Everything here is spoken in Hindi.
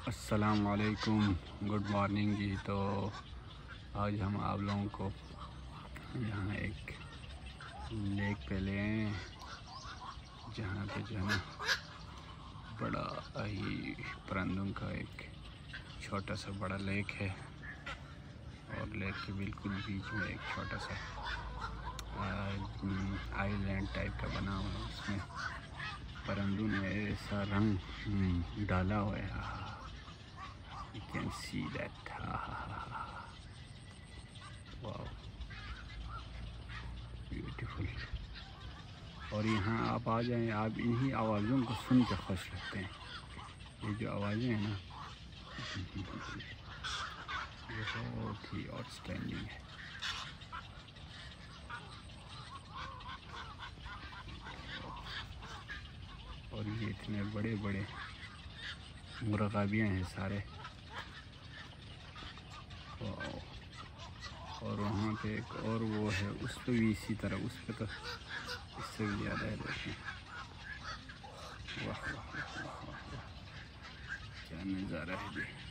अस्सलाम वालेकुम, गुड मॉर्निंग जी। तो आज हम आप लोगों को यहाँ एक लेक पे ले आए हैं, जहाँ पे जो है ना बड़ा ही परिंदों का एक छोटा सा बड़ा लेक है, और लेक के बिल्कुल बीच में एक छोटा सा आइलैंड टाइप का बना हुआ है। इसमें परिंदों ने ऐसा रंग डाला हुआ है, you can see that, wow, beautiful। और यहाँ आप आ जाएं, आप इन्हीं आवाज़ों को सुन के खुश लगते हैं। ये जो आवाज़ें हैं ना, ये बहुत ही आउटस्टैंडिंग है। और ये इतने बड़े बड़े मुर्गाबियाँ हैं सारे, और वहाँ पे एक और वो है, उस पर भी इसी तरह, उस पर तो इससे भी ज़्यादा है। देखें, वाह वाह वाह वाह, क्या नज़ारा है ये।